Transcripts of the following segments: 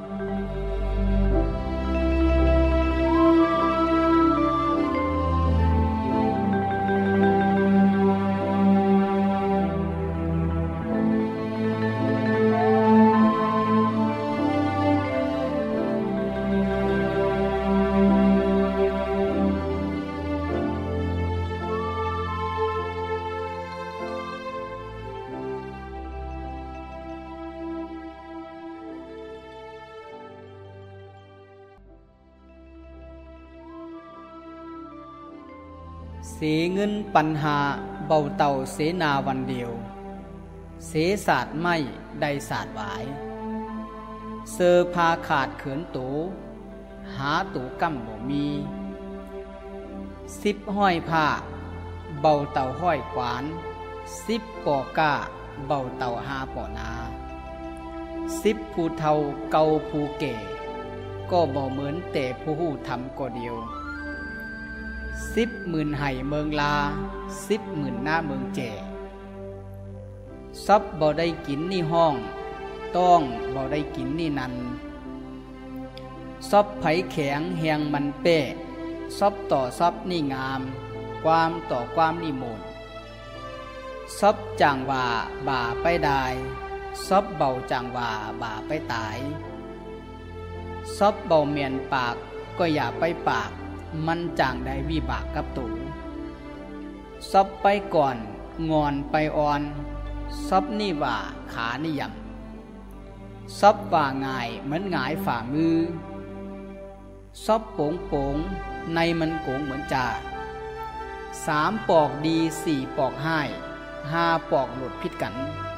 เสเงินปัญหาเบาเต่าเสนาวันเดียวเสศาสตร์ไม่ได้ศาสตร์หวายเซอพาขาดเขินตูหาตูกำบ่มี10ห้อยผ้าเบาเต่าห้อยขวาน10ปอก้าเบาเต่าหาปอนา10ผู้เฒ่าเก่าผู้แก่ก็บ่เหมือนแต่ผู้ฮู้ทำก็เดียว10,000ไห่เมืองลา10,000หน้าเมืองแจ่ซอบบ่ได้กินนี่ห้องต้องบ่ได้กินนี่นันซอบไผแข็งแหงมันเป้ซอบต่อซอบนี่งามความต่อความนี่โมนซอบจางว่าบ่าไปได้ซอบเบาจางว่าบ่าไปตายซอบเบาเมียนปากก็อย่าไปปากมันจางได้วิบากกับตูซอบไปก่อนงอนไปอ่อนซอบนี่ว่าขานี่ยำซอบว่าง่ายเหมือนหงายฝ่ามือซอบโป่งในมันโกงเหมือนจ่า3ปอกดี4ปอกให้5ปอกหลุดพิษกัน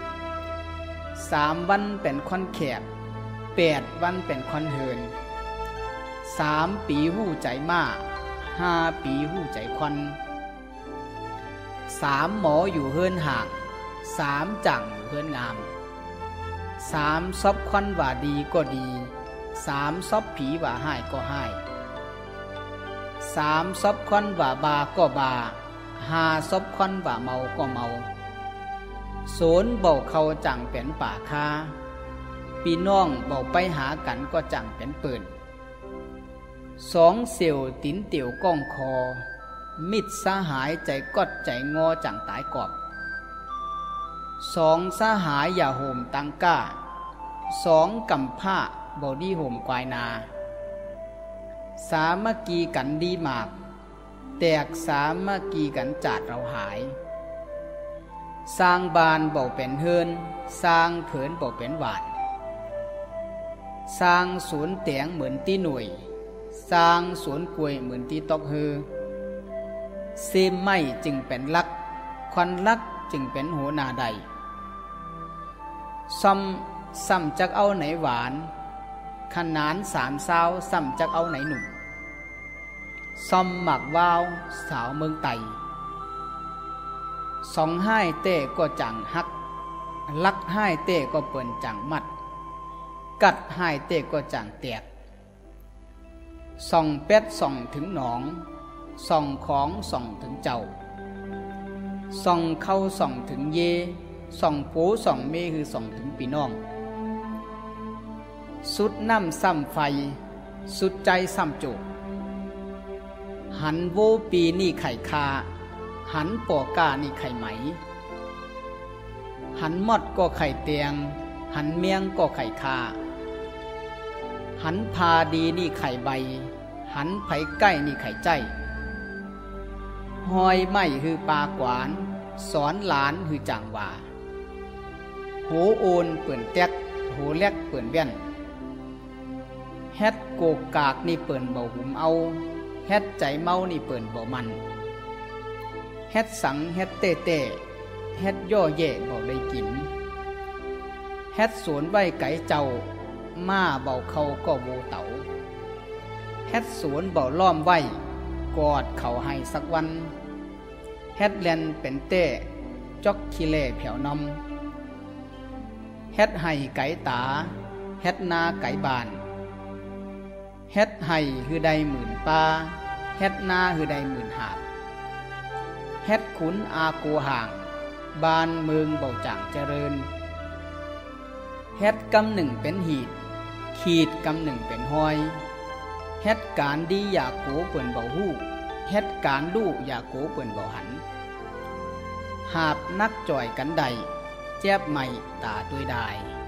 3วันเป็นคอนแคบ8วันเป็นคอนเฮิน3ปีหู้ใจมา5ปีหู้ใจควัน3หมออยู่เฮินห่าง3จังอยู่เฮินงาม3ซอบควันว่าดีก็ดี3ซอบผีว่าให้ก็ให้3ซอบควันว่าบาก็บา5ซอบควันว่าเมาก็เมาโสนเบาเขาจังเป็นป่าคาพี่น้องเบาไปหากันก็จังเป็นปืน2เสี่ยวตินเตี่ยวก้องคอมิดสหายใจกอดใจงอจังตายกอบ2สหายอย่าโหมตังก้า2กำผ้าบ่ดีโหมควายนาสามัคคีกันดีมากแตกสามัคคีกันจาดเราหายสร้างบานบ่เป็นเฮินสร้างเผินบ่เป็นหวานสร้างสวนเตียงเหมือนตีหน่วยสร้างสวนกล้วยเหมือนตีตอกเฮอเซมไม่จึงเป็นลักควันลักจึงเป็นหัวหน้าใดซ้ำจักเอาไหนหวานขนาน3 ซ้าวซ้ำจักเอาไหนหนุ่มซ้ำหมักวาวสาวเมืองไต2ให้เต้ก็จังฮักลักให้เต้ก็เปิ่นจังมัดกัดให้เต้ก็จังแตกส่องเป็ดส่องถึงหนองส่องของส่องถึงเจ้าส่องเข้าส่องถึงเยส่องโผส่องเมคือส่องถึงพี่น้องสุดน้ำซ้ำไฟสุดใจซ้ำจุกหันโวปีนี่ไข่คาหันปอก้านี่ไข่ไหมหันมอดก็ไข่เตียงหันเมียงก็ไข่คาหันพาดีนี่ไข่ใบหันไผใกล้นี่ไข่ใจหอยไม้คือปลากวานสอนหลานคือจางว่าโหโอนเปิ่นแตกโหแลกเปิ่นเบี้ยนเฮ็ดโกกากนี่เปิ่นเบาหุมเอาเฮ็ดใจเมานี่เปิ่นเบามันเฮ็ดสังเฮ็ดเต้เต้เฮ็ดย่อแย่เบาได้กินเฮ็ดสวนไว้ไก่เจ้ามาเบาเขาก็โวเต๋าเฮ็ดสวนเบาล้อมไว้กอดเขาให้สักวันเฮ็ดแลนเป็นเต้จอกขี้เล่แผ่วนำเฮ็ดให้ไก่ตาเฮ็ดนาไก่บานเฮ็ดให้คือใดหมื่นปลาเฮ็ดนาคือใดหมื่นหาบเฮ็ดขุนอาโกห่างบานเมืองเบาจางเจริญเฮ็ดกำหนึ่งเป็นหีดเขขีดกำหนึ่งเป็นห้อยเฮ็ดการดีอย่าโกเปิ่นเบาหู้เฮ็ดการลู่อย่าโกเปิ่นเบาหันหาบนักจ่อยกันใดแจบใหม่ตาตุยดาย